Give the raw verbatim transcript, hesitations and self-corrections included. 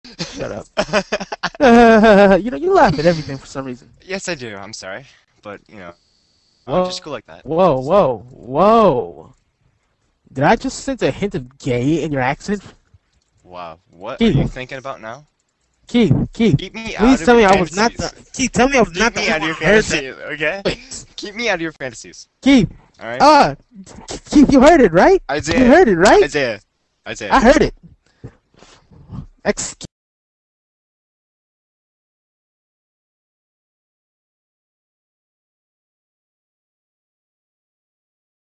Shut up. Uh, you know, you laugh at everything for some reason. Yes, I do. I'm sorry, but you know, I went to Whoa, school like that. whoa, whoa, whoa. Did I just sense a hint of gay in your accent? Wow, what are you Keith, thinking about now? Keith, Keith, Keep me out please of tell your me I was not fantasies. the... Keith, tell me I was Keep not the me only out of one your who heard that. fantasies, okay? Wait, Keep me out of your fantasies. Keith, All right, ah, Keith, you heard it, right? Isaiah. You heard it, right? Isaiah. Isaiah. I heard it. Excuse